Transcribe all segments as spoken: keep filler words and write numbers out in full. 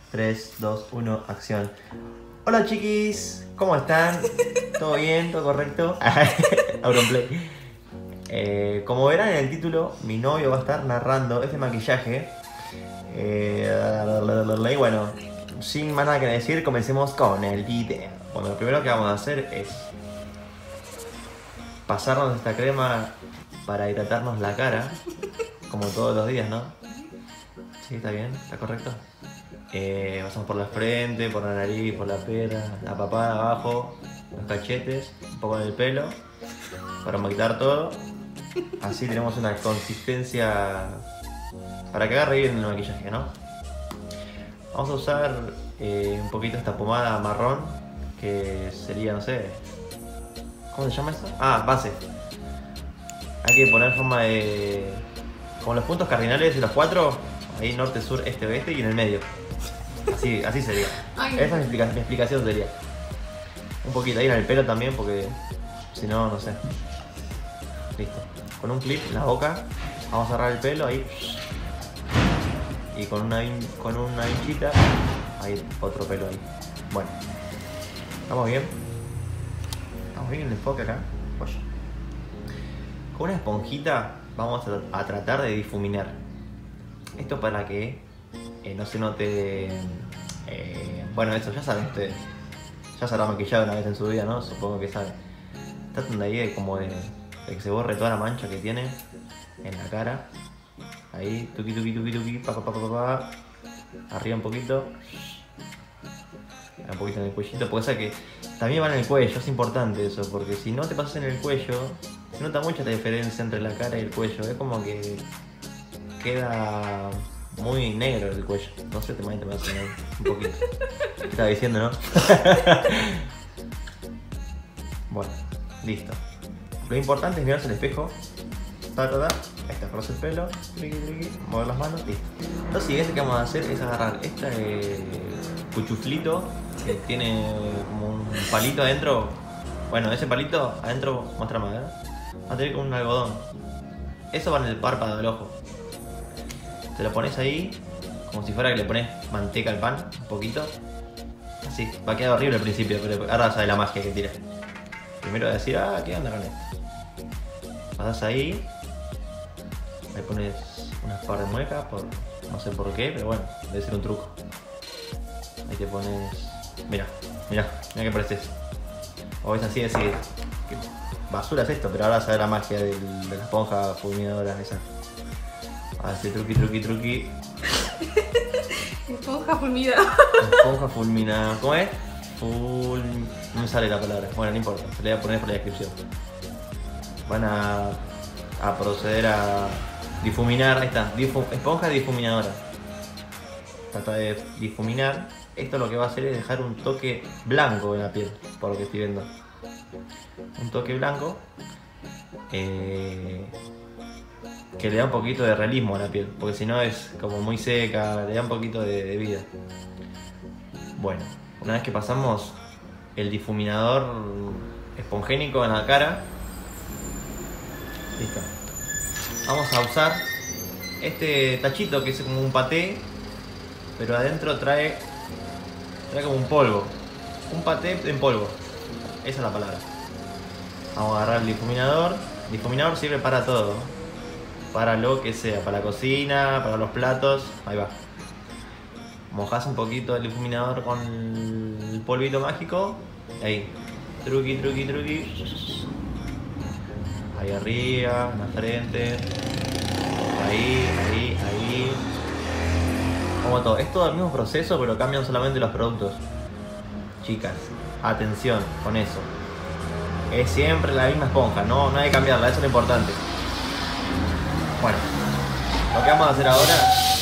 tres, dos, uno, acción. Hola chiquis, ¿cómo están? ¿Todo bien? ¿Todo correcto? Auronplay. Eh, como verán en el título, mi novio va a estar narrando este maquillaje. Eh, y bueno, sin más nada que decir, comencemos con el video. Bueno, lo primero que vamos a hacer es pasarnos esta crema para hidratarnos la cara, como todos los días, ¿no? Sí, está bien, está correcto. Eh, pasamos por la frente, por la nariz, por la pera, la papada abajo, los cachetes, un poco en el pelo, para maquillar todo. Así tenemos una consistencia para que agarre bien el maquillaje, ¿no? Vamos a usar eh, un poquito esta pomada marrón, que sería, no sé, ¿cómo se llama esto? Ah, base. Hay que poner forma de... como los puntos cardinales de los cuatro, ahí norte, sur, este, oeste y en el medio. Así, así sería. Ay, esa es mi, explica mi explicación sería. Un poquito ahí en el pelo también, porque si no, no sé. Listo. Con un clip en la boca, vamos a agarrar el pelo ahí. Y con una, con una hinchita, hay otro pelo ahí. Bueno. ¿Estamos bien? ¿Estamos bien en el enfoque acá? Oye. Con una esponjita vamos a, a tratar de difuminar. Esto para que eh, no se note... Eh, bueno, eso ya saben ustedes. Ya se habrá maquillado una vez en su vida, ¿no? Supongo que saben. Tratan de ahí de, como de, de que se borre toda la mancha que tiene en la cara. Ahí, tuki tuki tuki tuki, pa pa pa pa pa. Arriba un poquito. Un poquito en el cuellito, porque o que también va en el cuello, es importante eso, porque si no te pasas en el cuello, se nota mucha la diferencia entre la cara y el cuello. Es como que queda muy negro el cuello. No sé, te imaginas, me vas a un poquito. ¿Qué estaba diciendo, no? Bueno, listo. Lo importante es mirarse al espejo. Ta, ta, ta. Ahí está, corres el pelo. Triqui, triqui, mover las manos. Listo. Lo siguiente que vamos a hacer es agarrar este cuchuflito que tiene como un palito adentro. Bueno, ese palito adentro, muestra más, ¿eh? Va a tener como un algodón. Eso va en el párpado del ojo. Te lo pones ahí, como si fuera que le pones manteca al pan, un poquito. Así, va a quedar horrible al principio, pero ahora sabes la magia que tira. Primero voy a decir, ah, ¿qué onda con esto? Pasas ahí, le pones unas par de muecas, por, no sé por qué, pero bueno, debe ser un truco. Ahí te pones... Mira, mira, mira que pareces. O es así, así. ¿Qué basura es esto? Pero ahora sabes la magia del, de la esponja fulminadora esa. Así, truqui, truqui, truqui. Esponja fulminadora. Esponja fulminadora. ¿Cómo es? Full... No me sale la palabra. Bueno, no importa, se le voy a poner por la descripción. Van a, a proceder a difuminar. Ahí está, Difu, esponja difuminadora. Trata de difuminar. Esto lo que va a hacer es dejar un toque blanco en la piel, por lo que estoy viendo. Un toque blanco eh, que le da un poquito de realismo a la piel, porque si no es como muy seca, le da un poquito de, de vida. Bueno, una vez que pasamos el difuminador esponjénico en la cara, listo. Vamos a usar este tachito que es como un paté, pero adentro trae, trae como un polvo. Un paté en polvo. Esa es la palabra. Vamos a agarrar el difuminador. El difuminador sirve para todo. Para lo que sea. Para la cocina, para los platos. Ahí va. Mojás un poquito el difuminador con el polvito mágico. Ahí. Truqui, truqui, truqui. Ahí arriba, en la frente. Ahí, ahí, ahí. Como todo. Es todo el mismo proceso, pero cambian solamente los productos. Chicas, atención con eso. Es siempre la misma esponja, no, no hay que cambiarla, eso es lo importante. Bueno, lo que vamos a hacer ahora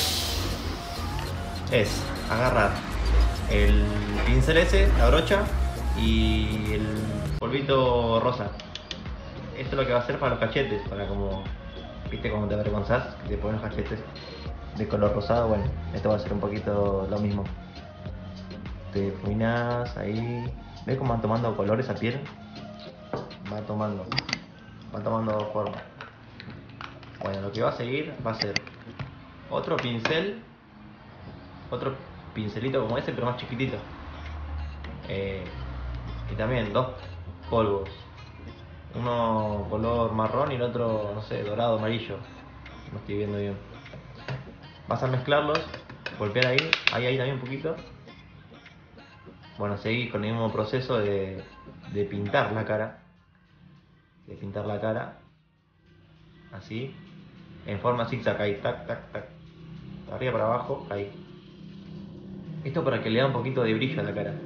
es agarrar el pincel ese, la brocha y el polvito rosa. Esto es lo que va a hacer para los cachetes, para como, viste como te avergonzás, que te pones los cachetes de color rosado. Bueno, esto va a ser un poquito lo mismo. Te difuminas ahí. ¿Ves cómo van tomando color esa piel? Va tomando, va tomando forma. Bueno, lo que va a seguir va a ser otro pincel, otro pincelito como ese, pero más chiquitito. Eh, y también dos polvos. Uno color marrón y el otro, no sé, dorado, amarillo. No estoy viendo bien. Vas a mezclarlos, golpear ahí, ahí, ahí también un poquito. Bueno, seguís con el mismo proceso de, de pintar la cara. De pintar la cara. Así. En forma zigzag ahí, tac, tac, tac. De arriba para abajo, ahí. Esto para que le da un poquito de brillo a la cara.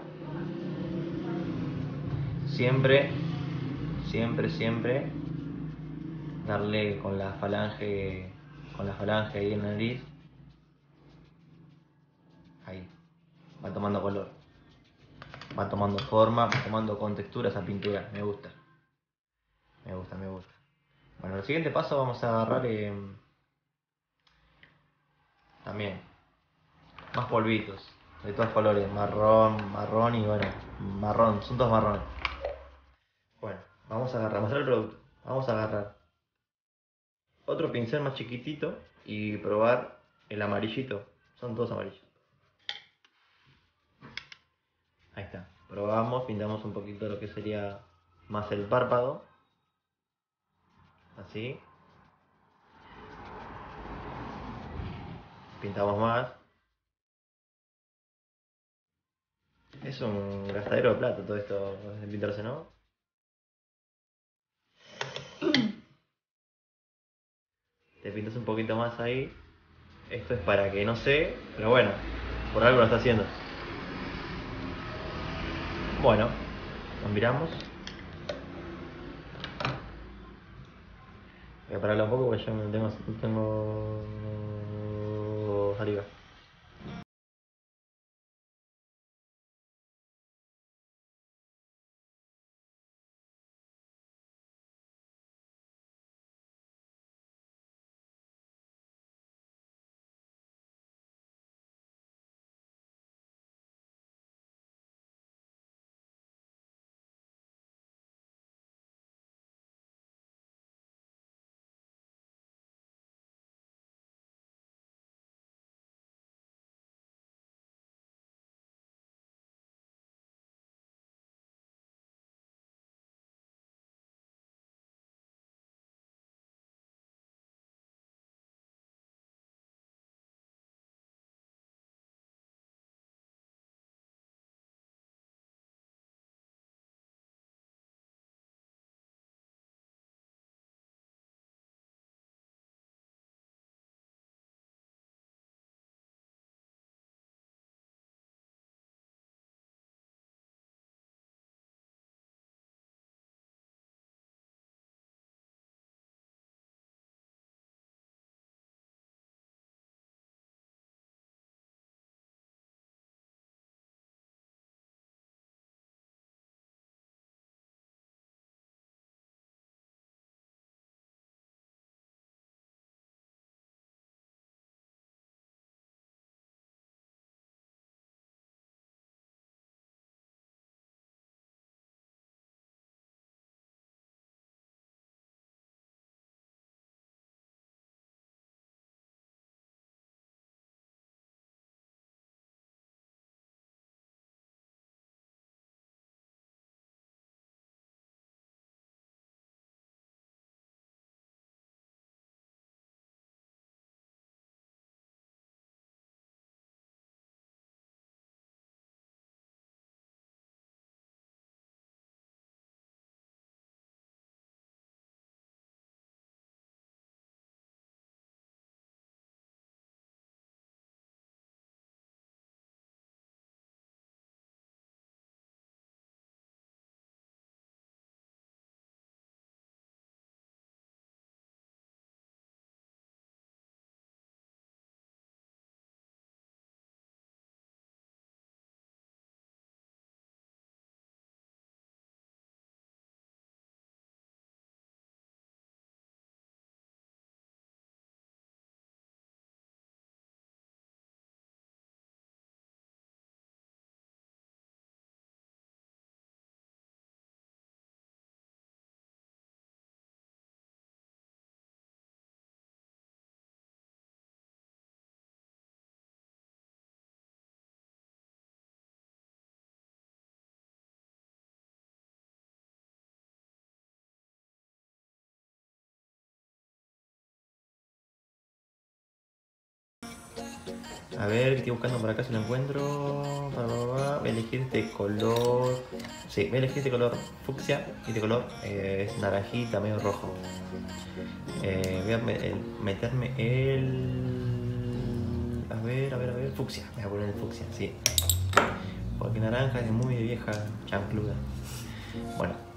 Siempre, siempre, siempre darle con la falange, con la falange ahí en la nariz. Ahí. Va tomando color. Va tomando forma, va tomando contextura esa pintura. Me gusta. Me gusta, me gusta. Bueno, el siguiente paso vamos a agarrar eh, también más polvitos. De todos colores. Marrón, marrón y bueno, marrón. Son todos marrones. Bueno, vamos a agarrar, mostrar el producto. Vamos a agarrar otro pincel más chiquitito y probar el amarillito. Son todos amarillos. Ahí está. Probamos, pintamos un poquito lo que sería más el párpado. Así. Pintamos más. Es un gastadero de plata todo esto de pintarse, ¿no? Te pintas un poquito más ahí. Esto es para que no sé, pero bueno, por algo lo está haciendo. Bueno, nos miramos. Voy a pararla un poco porque ya me tengo, tengo arriba. A ver, estoy buscando por acá si lo encuentro. Voy a elegir este color. Sí, voy a elegir este color fucsia. Y este color eh, es naranjita, medio rojo. Eh, voy a me- el- meterme el... A ver, a ver, a ver. Fucsia. Voy a poner el fucsia, sí. Porque naranja es muy vieja chancluda. Bueno.